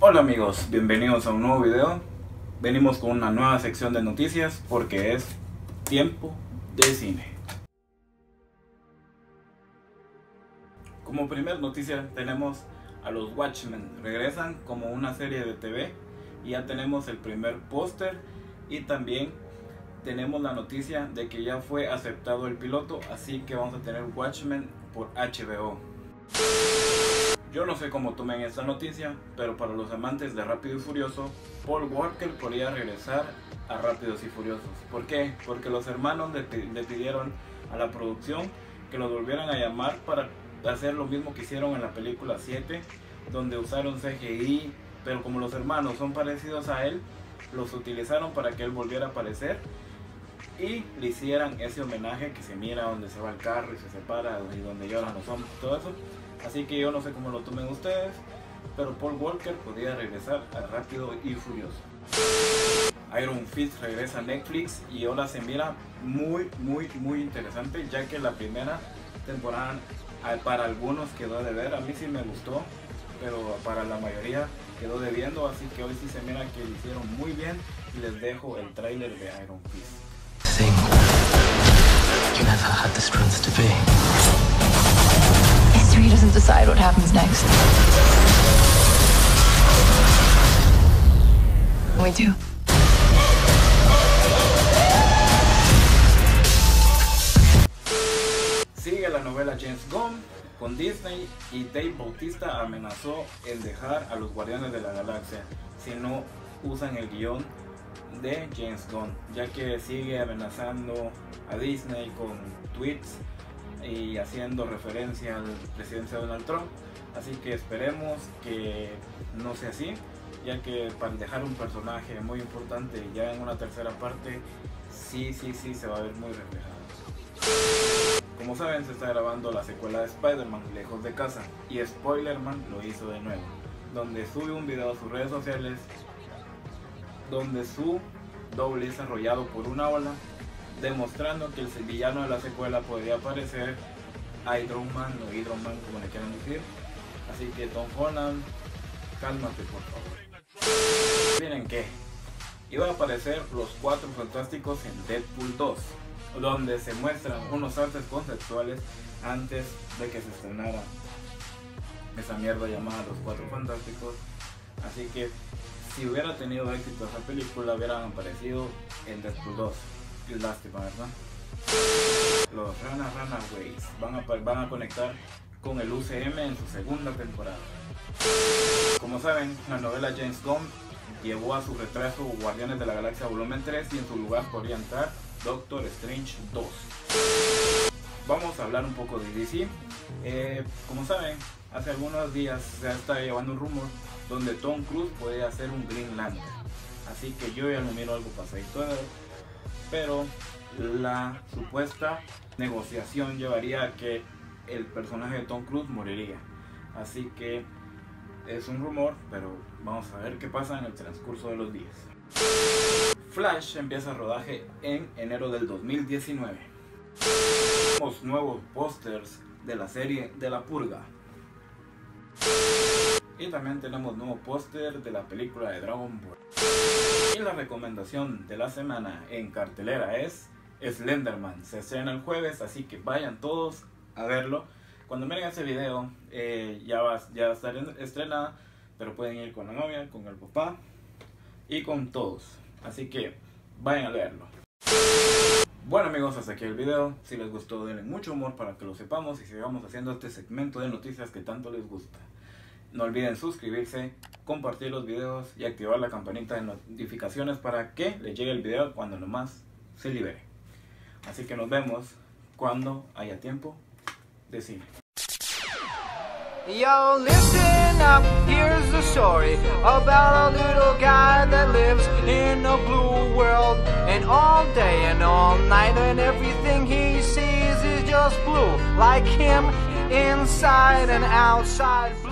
Hola amigos, bienvenidos a un nuevo video. Venimos con una nueva sección de noticias porque es tiempo de cine. Como primer noticia tenemos a los Watchmen. Regresan como una serie de TV y ya tenemos el primer póster y también tenemos la noticia de que ya fue aceptado el piloto, así que vamos a tener Watchmen por HBO. Yo no sé cómo tomen esta noticia, pero para los amantes de Rápido y Furioso, Paul Walker podría regresar a Rápidos y Furiosos. ¿Por qué? Porque los hermanos le pidieron a la producción que los volvieran a llamar para hacer lo mismo que hicieron en la película 7, donde usaron CGI, pero como los hermanos son parecidos a él, los utilizaron para que él volviera a aparecer y le hicieran ese homenaje que se mira donde se va el carro y se separa y donde lloran los hombres, todo eso. Así que yo no sé cómo lo tomen ustedes, pero Paul Walker podría regresar a Rápido y Furioso. Iron Fist regresa a Netflix y ahora se mira muy interesante, ya que la primera temporada para algunos quedó de ver. A mí sí me gustó, pero para la mayoría quedó debiendo, así que hoy sí se mira que lo hicieron muy bien y les dejo el tráiler de Iron Fist. You never had the strength to be. History doesn't decide what happens next. We do. Sigue la novela James Gunn con Disney y Dave Bautista amenazó en dejar a los Guardianes de la Galaxia si no usan el guión de James Gunn, ya que sigue amenazando a Disney con tweets y haciendo referencia al presidente Donald Trump. Así que esperemos que no sea así, ya que para dejar un personaje muy importante ya en una tercera parte sí se va a ver muy reflejado. Como saben, se está grabando la secuela de Spider-Man Lejos de Casa y Spoilerman lo hizo de nuevo, donde sube un video a sus redes sociales donde su doble es arrollado por una ola, demostrando que el villano de la secuela podría parecer Iron Man o Hydro Man, como le quieran decir. Así que Tom Holland, cálmate por favor. Miren que iba a aparecer los Cuatro Fantásticos en Deadpool 2, donde se muestran unos artes conceptuales antes de que se estrenara esa mierda llamada Los Cuatro Fantásticos. Así que si hubiera tenido éxito esa película, hubieran aparecido en Deadpool 2. Qué lástima, ¿verdad? Los Runaways van a conectar con el UCM en su segunda temporada. Como saben, la novela James Gunn llevó a su retraso Guardianes de la Galaxia Volumen 3 y en su lugar podría entrar Doctor Strange 2. Vamos a hablar un poco de DC. Como saben, hace algunos días se está llevando un rumor donde Tom Cruise puede hacer un Green Lantern. Así que yo ya no miro algo pasadito, pero la supuesta negociación llevaría a que el personaje de Tom Cruise moriría. Así que es un rumor, pero vamos a ver qué pasa en el transcurso de los días. Flash empieza rodaje en enero del 2019. Tenemos nuevos pósters de la serie de La Purga. Y también tenemos nuevo póster de la película de Dragon Ball. Y la recomendación de la semana en cartelera es Slenderman. Se estrena el jueves, así que vayan todos a verlo. Cuando miren ese video ya va a estar estrenada, pero pueden ir con la novia, con el papá y con todos. Así que vayan a verlo. Bueno amigos, hasta aquí el video. Si les gustó, denle mucho humor para que lo sepamos y sigamos haciendo este segmento de noticias que tanto les gusta. No olviden suscribirse, compartir los videos y activar la campanita de notificaciones para que les llegue el video cuando nomás se libere. Así que nos vemos cuando haya tiempo de cine. Yo, listen up, here's the story about a little guy that lives in a blue world. And all day and all night and everything he sees is just blue. Like him, inside and outside blue.